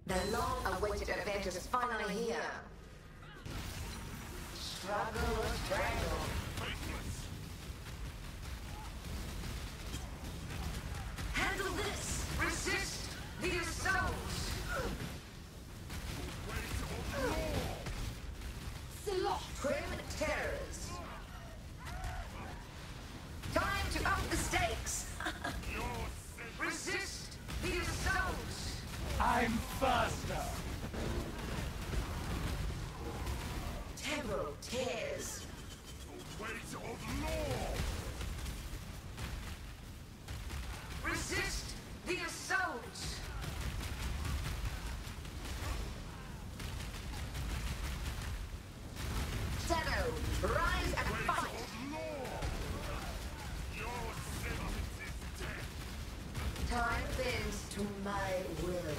The long-awaited event is finally here. Struggle or strangle. Handle this! Resist the assault! Trim terrors. Time to up the stakes! Resist the assault! I'm faster! Temporal tears. The weight of law! Resist the assault! Shadow, rise and fight! Your sentence is death! Time bends to my will.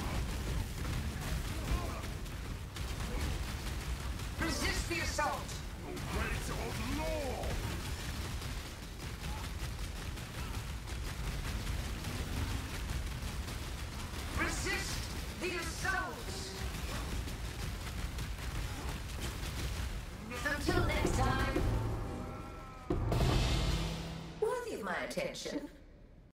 Resist the assault! The weight of law! Resist the assault! Until next time. Worthy of my attention.